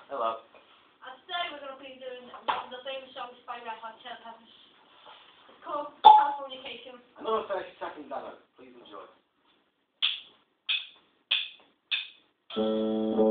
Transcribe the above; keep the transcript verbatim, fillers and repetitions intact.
Hello. And today we're going to be doing one of the famous songs by Red Hot Chili Peppers. It's called Californication. Another thirty second demo. Please enjoy.